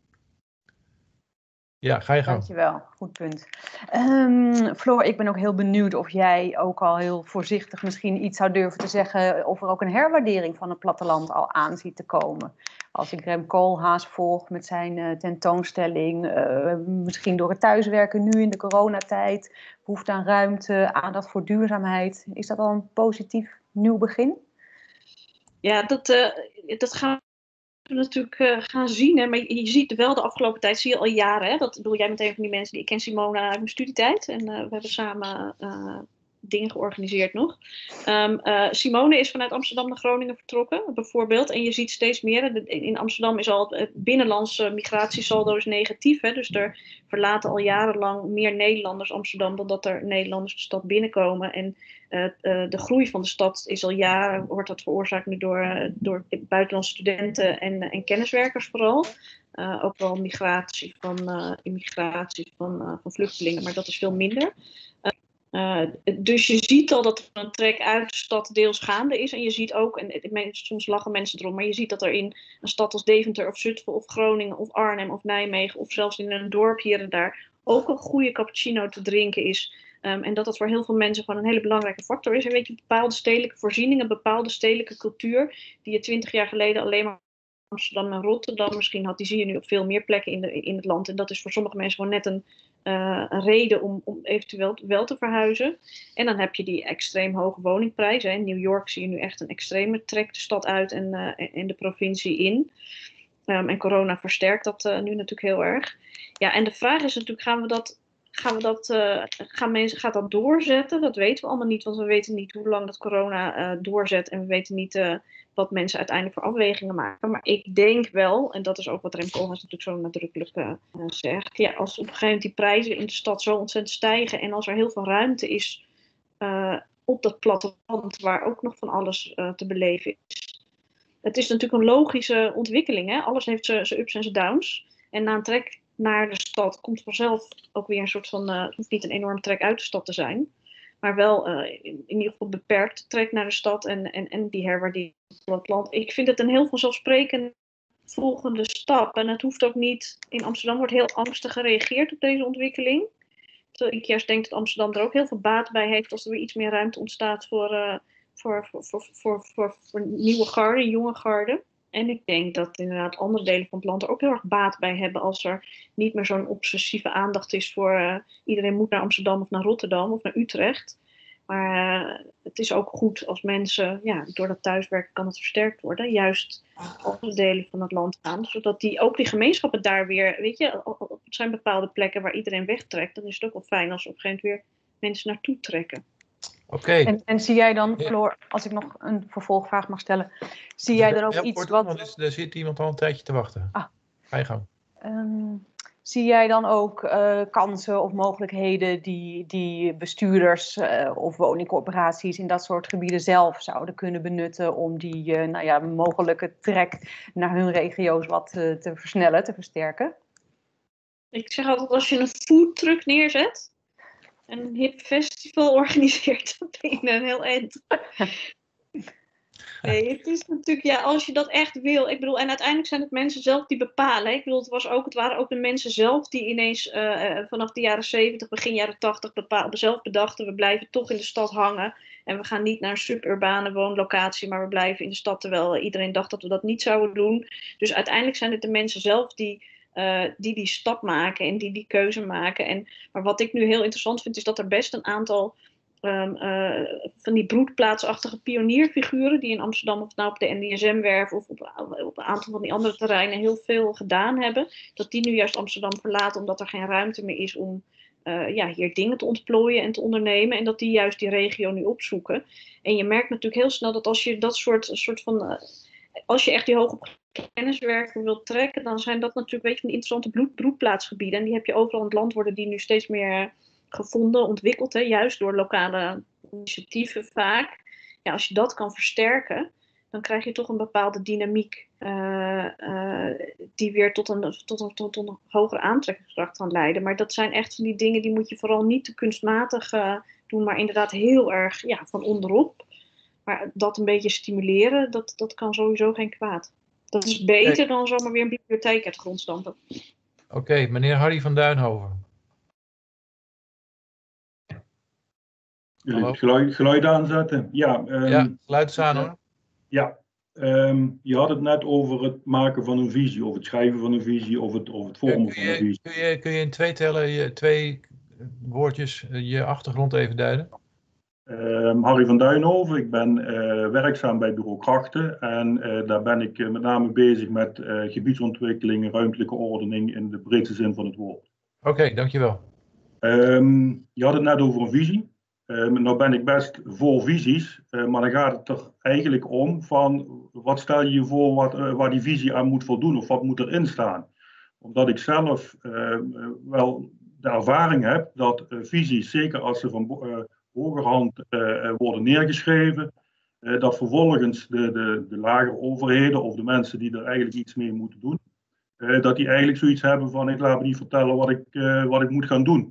Ja, ga je gang. Dankjewel, goed punt. Floor, ik ben ook heel benieuwd of jij ook al heel voorzichtig misschien iets zou durven te zeggen of er ook een herwaardering van het platteland al aan ziet te komen. Als ik Rem Koolhaas volg met zijn tentoonstelling, misschien door het thuiswerken nu in de coronatijd, behoefte aan ruimte, aandacht voor duurzaamheid. Is dat al een positief nieuw begin? Ja, dat gaan we natuurlijk gaan zien. Hè? Maar je ziet wel de afgelopen tijd, zie je al jaren. Hè? Dat bedoel jij met een van die mensen die ik ken, Simone, uit mijn studietijd. En we hebben samen dingen georganiseerd nog. Simone is vanuit Amsterdam naar Groningen vertrokken, bijvoorbeeld. En je ziet steeds meer. In Amsterdam is al het binnenlandse migratiesaldo is negatief. Hè? Dus er verlaten al jarenlang meer Nederlanders Amsterdam dan dat er Nederlanders de stad binnenkomen. En de groei van de stad is al jaren, wordt dat veroorzaakt nu door buitenlandse studenten en kenniswerkers vooral. Ook wel immigratie van vluchtelingen, maar dat is veel minder. Dus je ziet al dat er een trek uit de stad deels gaande is. En je ziet ook, en soms lachen mensen erom, maar je ziet dat er in een stad als Deventer of Zutphen of Groningen of Arnhem of Nijmegen of zelfs in een dorp hier en daar ook een goede cappuccino te drinken is. En dat voor heel veel mensen gewoon een hele belangrijke factor is. En weet je, bepaalde stedelijke voorzieningen, bepaalde stedelijke cultuur die je 20 jaar geleden alleen maar Amsterdam en Rotterdam misschien had, die zie je nu op veel meer plekken in het land. En dat is voor sommige mensen gewoon net een reden om eventueel wel te verhuizen. En dan heb je die extreem hoge woningprijzen. In New York zie je nu echt een extreme trek de stad uit en de provincie in. En corona versterkt dat nu natuurlijk heel erg. Ja, en de vraag is natuurlijk, gaat dat doorzetten? Dat weten we allemaal niet, want we weten niet hoe lang dat corona doorzet. En we weten niet wat mensen uiteindelijk voor afwegingen maken. Maar ik denk wel, en dat is ook wat Rem Koolhaas natuurlijk zo nadrukkelijk zegt. Ja, als op een gegeven moment die prijzen in de stad zo ontzettend stijgen en als er heel veel ruimte is op dat platteland waar ook nog van alles te beleven is. Het is natuurlijk een logische ontwikkeling. Hè? Alles heeft zijn ups en zijn downs. En na een trek naar de stad komt vanzelf ook weer een soort van, het hoeft niet een enorme trek uit de stad te zijn, maar wel in ieder geval beperkt trek naar de stad en die herwaardering van het land. Ik vind het een heel vanzelfsprekend volgende stap. En het hoeft ook niet, in Amsterdam wordt heel angstig gereageerd op deze ontwikkeling. Terwijl ik juist denk dat Amsterdam er ook heel veel baat bij heeft als er weer iets meer ruimte ontstaat voor nieuwe garden, jonge garden. En ik denk dat inderdaad andere delen van het land er ook heel erg baat bij hebben als er niet meer zo'n obsessieve aandacht is voor iedereen moet naar Amsterdam of naar Rotterdam of naar Utrecht. Maar het is ook goed als mensen, door dat thuiswerken kan het versterkt worden, juist andere delen van het land gaan. Zodat ook die gemeenschappen daar weer, weet je, het zijn bepaalde plekken waar iedereen wegtrekt. Dan is het ook wel fijn als er op een gegeven moment weer mensen naartoe trekken. Oké. En zie jij dan, Floor, als ik nog een vervolgvraag mag stellen, zie jij dan ook iets wat... Want er zit iemand al een tijdje te wachten. Ga je gang. Zie jij dan ook kansen of mogelijkheden die bestuurders of woningcorporaties in dat soort gebieden zelf zouden kunnen benutten om die mogelijke trek naar hun regio's wat te versnellen, te versterken? Ik zeg altijd, als je een foodtruck neerzet en een hip festival organiseert, dan ben je een heel eind. Nee, het is natuurlijk, ja, als je dat echt wil. Ik bedoel, en uiteindelijk zijn het mensen zelf die bepalen. Ik bedoel, het waren ook de mensen zelf die ineens vanaf de jaren 70, begin jaren 80 zelf bedachten, we blijven toch in de stad hangen. En we gaan niet naar een suburbane woonlocatie, maar we blijven in de stad, terwijl iedereen dacht dat we dat niet zouden doen. Dus uiteindelijk zijn het de mensen zelf die stap maken en die keuze maken. Maar wat ik nu heel interessant vind, is dat er best een aantal van die broedplaatsachtige pionierfiguren die in Amsterdam, of nou op de NDSM-werf of op een aantal van die andere terreinen heel veel gedaan hebben, dat die nu juist Amsterdam verlaten omdat er geen ruimte meer is om hier dingen te ontplooien en te ondernemen, en dat die juist die regio nu opzoeken. En je merkt natuurlijk heel snel dat als je dat soort van als je echt die hoge kenniswerken wilt trekken, dan zijn dat natuurlijk, weet je, van die interessante broedplaatsgebieden. En die heb je overal in het land, worden die nu steeds meer gevonden, ontwikkeld, hè, juist door lokale initiatieven vaak. Ja, als je dat kan versterken, dan krijg je toch een bepaalde dynamiek die weer tot een hogere aantrekkingskracht kan leiden. Maar dat zijn echt van die dingen, die moet je vooral niet te kunstmatig doen, maar inderdaad heel erg van onderop. Maar dat een beetje stimuleren, dat kan sowieso geen kwaad. Dat is beter dan zomaar weer een bibliotheek uit de grond stampen. Oké, meneer Harry van Duinhoven. Jullie het geluid aanzetten? Ja, geluid is aan hoor. Ja, je had het net over het maken van een visie, of het schrijven van een visie, of het vormen van een visie. Kun je in twee tellen, twee woordjes, je achtergrond even duiden? Harry van Duinhoven, ik ben werkzaam bij Bureau Krachten en daar ben ik met name bezig met gebiedsontwikkeling, ruimtelijke ordening in de breedste zin van het woord. Oké, dankjewel. Je had het net over een visie. Nou ben ik best voor visies, maar dan gaat het er eigenlijk om van wat stel je je voor waar die visie aan moet voldoen of wat moet erin staan. Omdat ik zelf wel de ervaring heb dat visies, zeker als ze van hogerhand worden neergeschreven, dat vervolgens de lagere overheden of de mensen die er eigenlijk iets mee moeten doen, dat die eigenlijk zoiets hebben van ik laat me niet vertellen wat ik moet gaan doen.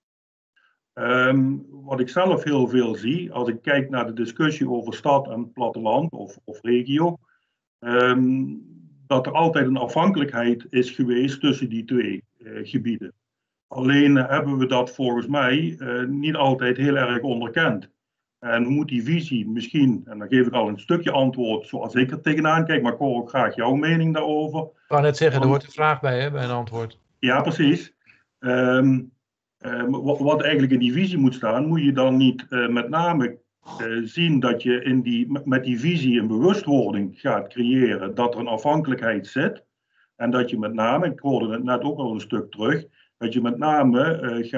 Wat ik zelf heel veel zie, als ik kijk naar de discussie over stad en platteland of regio, dat er altijd een afhankelijkheid is geweest tussen die twee gebieden. Alleen hebben we dat volgens mij niet altijd heel erg onderkend. En moet die visie misschien, en dan geef ik al een stukje antwoord zoals ik er tegenaan kijk, maar ik hoor ook graag jouw mening daarover. Ik wou net zeggen, er hoort een vraag bij, hè, bij een antwoord. Ja, precies. Wat eigenlijk in die visie moet staan, moet je dan niet met name zien dat je met die visie een bewustwording gaat creëren dat er een afhankelijkheid zit. En dat je met name, ik hoorde het net ook al een stuk terug, dat je met name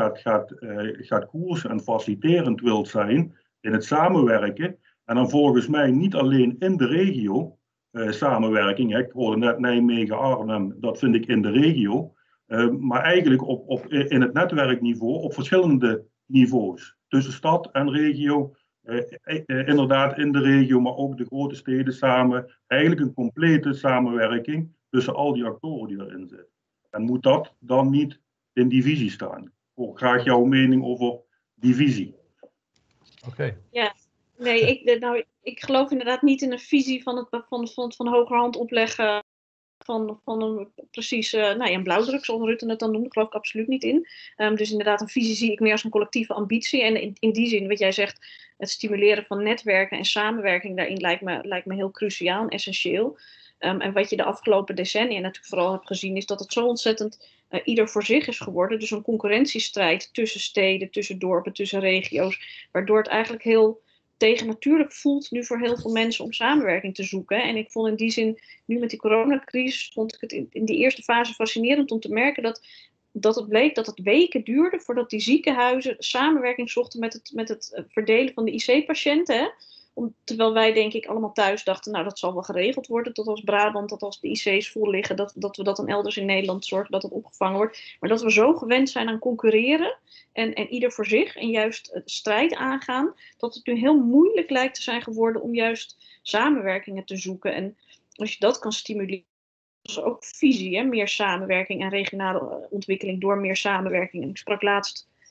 gaat koersen en faciliterend wilt zijn in het samenwerken. En dan volgens mij niet alleen in de regio samenwerking. Hè. Ik hoorde net Nijmegen, Arnhem, dat vind ik in de regio. Maar eigenlijk in het netwerkniveau op verschillende niveaus. Tussen stad en regio, inderdaad in de regio, maar ook de grote steden samen. Eigenlijk een complete samenwerking tussen al die actoren die erin zitten. En moet dat dan niet in die visie staan? Ik hoor graag jouw mening over die visie. Oké. Ja, nee, ik geloof inderdaad niet in een visie van hogerhand opleggen van een precies een blauwdruk, zoals Rutte het dan noemde, geloof ik absoluut niet in. Dus inderdaad, een visie zie ik meer als een collectieve ambitie. En in die zin, wat jij zegt, het stimuleren van netwerken en samenwerking daarin lijkt me heel cruciaal en essentieel. En wat je de afgelopen decennia natuurlijk vooral hebt gezien, is dat het zo ontzettend ieder voor zich is geworden. Dus een concurrentiestrijd tussen steden, tussen dorpen, tussen regio's, waardoor het eigenlijk heel tegennatuurlijk voelt nu voor heel veel mensen om samenwerking te zoeken. En ik vond in die zin, nu met die coronacrisis, vond ik het in die eerste fase fascinerend om te merken dat het bleek dat het weken duurde voordat die ziekenhuizen samenwerking zochten met het verdelen van de IC-patiënten. Terwijl wij denk ik allemaal thuis dachten, nou dat zal wel geregeld worden, tot als Brabant, dat als de IC's vol liggen, dat we dat dan elders in Nederland zorgen dat het opgevangen wordt. Maar dat we zo gewend zijn aan concurreren en ieder voor zich en juist strijd aangaan, dat het nu heel moeilijk lijkt te zijn geworden om juist samenwerkingen te zoeken. En als je dat kan stimuleren, is ook visie, hè? Meer samenwerking en regionale ontwikkeling door meer samenwerking. En ik sprak laatst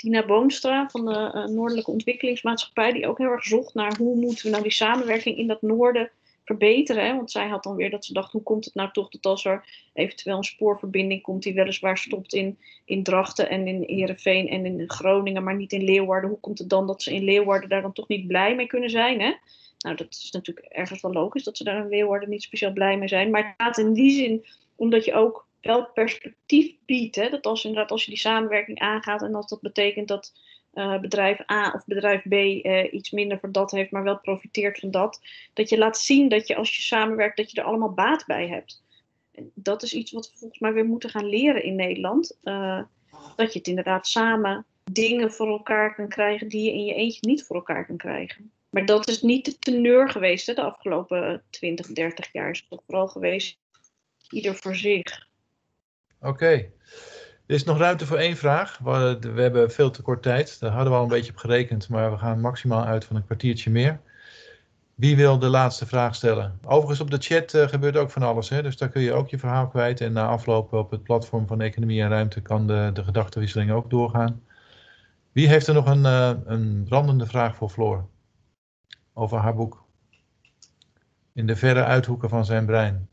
Tina Boonstra van de Noordelijke Ontwikkelingsmaatschappij, die ook heel erg zocht naar hoe moeten we nou die samenwerking in dat noorden verbeteren. Hè? Want zij had dan weer dat ze dacht, hoe komt het nou toch dat als er eventueel een spoorverbinding komt die weliswaar stopt in Drachten en in Heerenveen en in Groningen, maar niet in Leeuwarden. Hoe komt het dan dat ze in Leeuwarden daar dan toch niet blij mee kunnen zijn? Hè? Nou, dat is natuurlijk ergens wel logisch dat ze daar in Leeuwarden niet speciaal blij mee zijn. Maar het gaat in die zin omdat je ook wel perspectief biedt. Hè? Dat als je die samenwerking aangaat en als dat betekent dat bedrijf A of bedrijf B iets minder voor dat heeft, maar wel profiteert van dat je laat zien dat je als je samenwerkt, dat je er allemaal baat bij hebt. En dat is iets wat we volgens mij weer moeten gaan leren in Nederland. Dat je het inderdaad samen dingen voor elkaar kan krijgen die je in je eentje niet voor elkaar kan krijgen. Maar dat is niet de teneur geweest, hè, de afgelopen 20, 30 jaar. Is het toch vooral geweest ieder voor zich. Oké. Er is nog ruimte voor 1 vraag. We hebben veel te kort tijd. Daar hadden we al een beetje op gerekend, maar we gaan maximaal uit van een kwartiertje meer. Wie wil de laatste vraag stellen? Overigens op de chat gebeurt ook van alles, hè? Dus daar kun je ook je verhaal kwijt. En na afloop op het platform van Economie en Ruimte kan de gedachtenwisseling ook doorgaan. Wie heeft er nog een brandende vraag voor Floor? Over haar boek. In de verre uithoeken van zijn brein.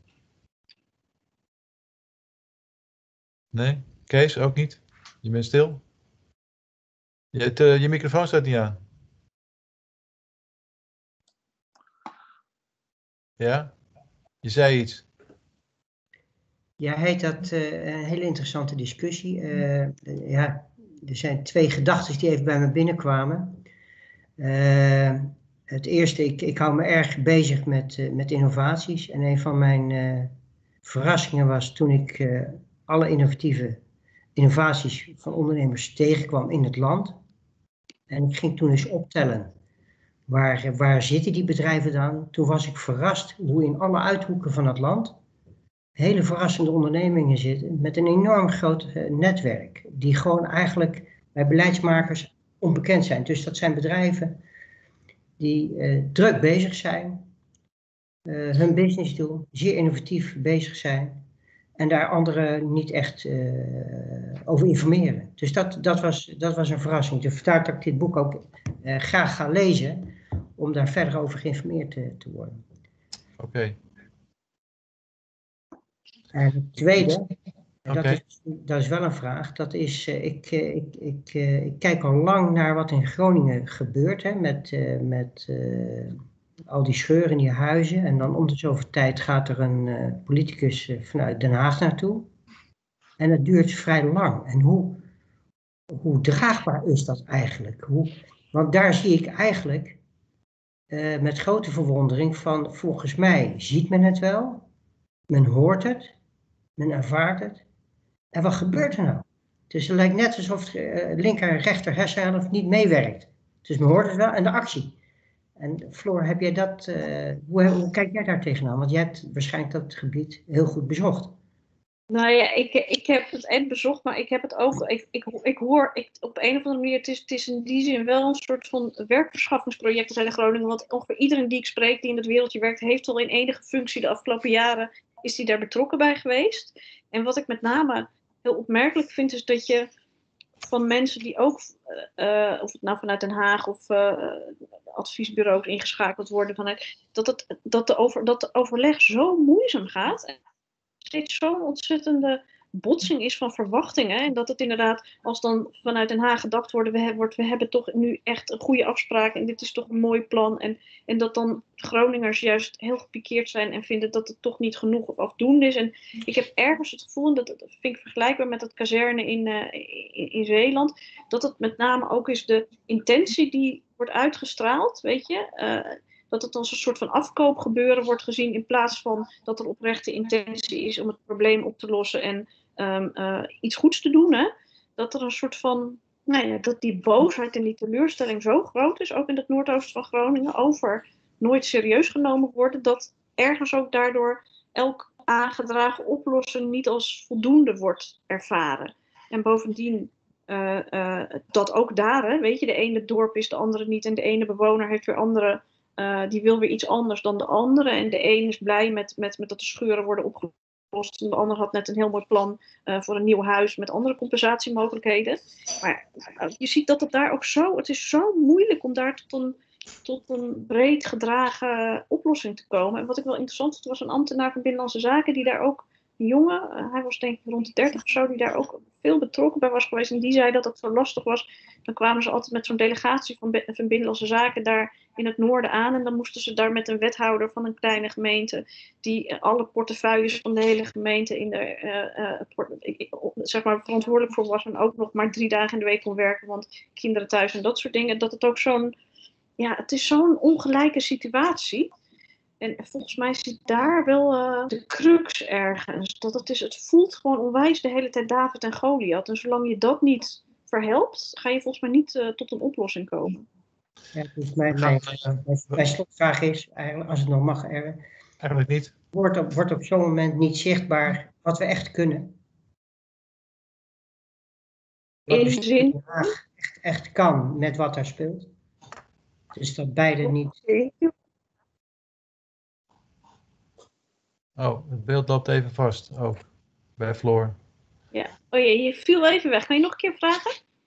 Nee? Kees, ook niet? Je bent stil? Je microfoon staat niet aan. Ja? Je zei iets. Ja, heet dat een hele interessante discussie. Ja, er zijn 2 gedachten die even bij me binnenkwamen. Het eerste, ik hou me erg bezig met innovaties. En een van mijn verrassingen was toen ik alle innovaties van ondernemers tegenkwam in het land. En ik ging toen eens optellen, waar zitten die bedrijven dan? Toen was ik verrast hoe in alle uithoeken van het land hele verrassende ondernemingen zitten met een enorm groot netwerk. Die gewoon eigenlijk bij beleidsmakers onbekend zijn. Dus dat zijn bedrijven die druk bezig zijn, hun business doen, zeer innovatief bezig zijn. En daar anderen niet echt over informeren. Dus dat was een verrassing. Dus vandaar dat ik dit boek ook graag ga lezen. Om daar verder over geïnformeerd te worden. Oké. En het tweede, dat is wel een vraag. Dat is, ik kijk al lang naar wat in Groningen gebeurt. Hè, met al die scheuren in die huizen. En dan om de zoveel tijd gaat er een politicus vanuit Den Haag naartoe. En dat duurt vrij lang. En hoe draagbaar is dat eigenlijk? Want daar zie ik eigenlijk met grote verwondering van, volgens mij ziet men het wel. Men hoort het. Men ervaart het. En wat gebeurt er nou? Dus het lijkt net alsof de linker en rechter hersenhelft niet meewerkt. Dus men hoort het wel en de actie. En Floor, heb jij dat, hoe kijk jij daar tegenaan? Want jij hebt waarschijnlijk dat gebied heel goed bezocht. Nou ja, ik heb het bezocht, maar ik heb het ook. Ik hoor op een of andere manier, het is in die zin wel een soort van werkverschaffingsproject in Groningen. Want ongeveer iedereen die ik spreek, die in het wereldje werkt, heeft al in enige functie de afgelopen jaren, is die daar betrokken bij geweest. En wat ik met name heel opmerkelijk vind, is dat je van mensen die ook, of het nou vanuit Den Haag of adviesbureaus ingeschakeld worden, dat de overleg zo moeizaam gaat. En steeds zo'n ontzettende botsing is van verwachtingen. En dat het inderdaad, als dan vanuit Den Haag gedacht wordt, we hebben toch nu echt een goede afspraak en dit is toch een mooi plan. En dat dan Groningers juist heel gepikeerd zijn en vinden dat het toch niet genoeg of afdoende is. En ik heb ergens het gevoel, en dat vind ik vergelijkbaar met het kazerne in Zeeland, dat het met name ook is de intentie die wordt uitgestraald, weet je. Dat het als een soort van afkoopgebeuren wordt gezien in plaats van dat er oprechte intentie is om het probleem op te lossen en iets goeds te doen. Hè? Dat er een soort van, dat die boosheid en die teleurstelling zo groot is, ook in het noordoosten van Groningen, over nooit serieus genomen worden, dat ergens ook daardoor elk aangedragen oplossing niet als voldoende wordt ervaren. En bovendien dat ook daar, hè, weet je, de ene dorp is de andere niet en de ene bewoner heeft weer die wil weer iets anders dan de andere. En de een is blij met dat de scheuren worden opgelost En de ander had net een heel mooi plan voor een nieuw huis met andere compensatiemogelijkheden. Maar je ziet dat het daar ook het is zo moeilijk om daar tot een breed gedragen oplossing te komen. En wat ik wel interessant vond, was een ambtenaar van Binnenlandse Zaken die daar ook, een jongen, hij was denk ik rond de 30 of zo, die daar ook veel betrokken bij was geweest. En die zei dat het zo lastig was. Dan kwamen ze altijd met zo'n delegatie van Binnenlandse Zaken daar in het noorden aan. En dan moesten ze daar met een wethouder van een kleine gemeente, die alle portefeuilles van de hele gemeente zeg maar verantwoordelijk voor was en ook nog maar 3 dagen in de week kon werken, want kinderen thuis en dat soort dingen. Dat het ook het is zo'n ongelijke situatie. En volgens mij zit daar wel de crux ergens. Het voelt gewoon onwijs de hele tijd David en Goliath. En zolang je dat niet verhelpt, ga je volgens mij niet tot een oplossing komen. Ja, dus mijn slotvraag is, als het nog mag, eigenlijk niet. Wordt op zo'n moment niet zichtbaar wat we echt kunnen? In de zin? Echt kan met wat er speelt. Dus dat beide niet. Oh, het beeld loopt even vast. Oh, bij Floor. Ja. Oh jee, je viel even weg. Kan je nog een keer vragen?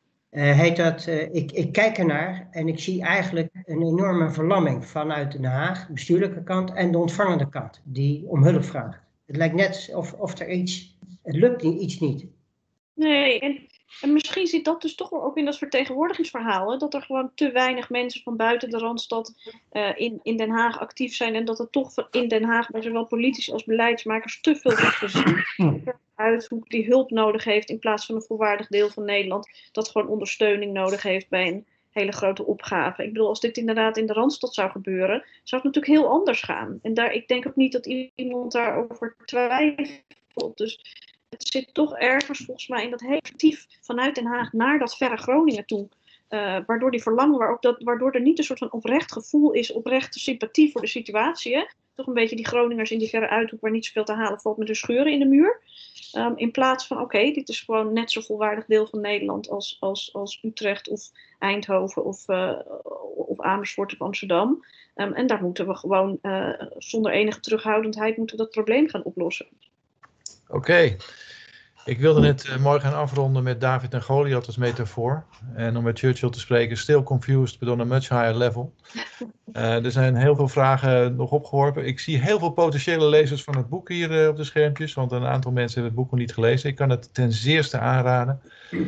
Ik kijk ernaar en ik zie eigenlijk een enorme verlamming vanuit Den Haag, de bestuurlijke kant en de ontvangende kant, die om hulp vraagt. Het lijkt net of er het lukt iets niet. Nee, en misschien zit dat dus toch wel ook in dat vertegenwoordigingsverhaal. Hè? Dat er gewoon te weinig mensen van buiten de Randstad in Den Haag actief zijn. En dat er toch in Den Haag bij zowel politici als beleidsmakers te veel wordt gezien. Uit hoe die hulp nodig heeft in plaats van een volwaardig deel van Nederland. Dat gewoon ondersteuning nodig heeft bij een hele grote opgave. Ik bedoel, als dit inderdaad in de Randstad zou gebeuren, zou het natuurlijk heel anders gaan. En ik denk ook niet dat iemand daarover twijfelt. Dus het zit toch ergens volgens mij in dat heel actief vanuit Den Haag naar dat verre Groningen toe. Waardoor die verlangen, waardoor er niet een soort van oprecht gevoel is, oprechte sympathie voor de situatie. Hè? Toch een beetje die Groningers in die verre uithoek waar niet zoveel te halen valt met de scheuren in de muur. In plaats van oké, dit is gewoon net zo volwaardig deel van Nederland als Utrecht of Eindhoven of Amersfoort of Amsterdam. En daar moeten we gewoon zonder enige terughoudendheid moeten we dat probleem gaan oplossen. Oké. Ik wilde net mooi gaan afronden met David en Goliath als metafoor. En om met Churchill te spreken, still confused but on a much higher level. Er zijn heel veel vragen nog opgeworpen. Ik zie heel veel potentiële lezers van het boek hier op de schermpjes, want een aantal mensen hebben het boek nog niet gelezen. Ik kan het ten zeerste aanraden.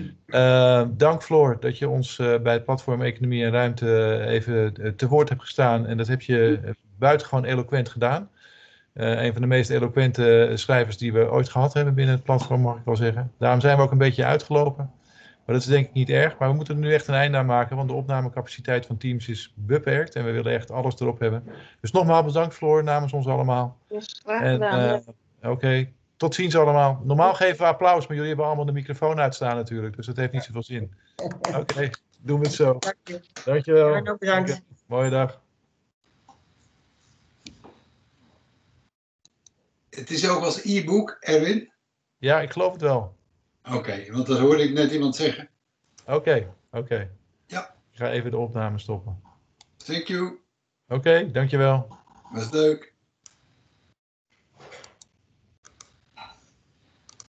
Dank Floor dat je ons bij het platform Economie en Ruimte even te woord hebt gestaan. En dat heb je buitengewoon eloquent gedaan. Een van de meest eloquente schrijvers die we ooit gehad hebben binnen het platform, mag ik wel zeggen. Daarom zijn we ook een beetje uitgelopen. Maar dat is denk ik niet erg. Maar we moeten er nu echt een einde aan maken, want de opnamecapaciteit van Teams is beperkt. En we willen echt alles erop hebben. Dus nogmaals bedankt Floor, namens ons allemaal. Yes, graag gedaan. Oké, tot ziens allemaal. Normaal geven we applaus, maar jullie hebben allemaal de microfoon uitstaan natuurlijk. Dus dat heeft niet zoveel zin. Oké, doen we het zo. Dankjewel. Ja, bedankt. Mooie dag. Het is ook als e-book, Erwin? Ja, ik geloof het wel. Oké, want dat hoorde ik net iemand zeggen. Oké. Ja. Ik ga even de opname stoppen. Thank you. Oké, dankjewel. Was leuk.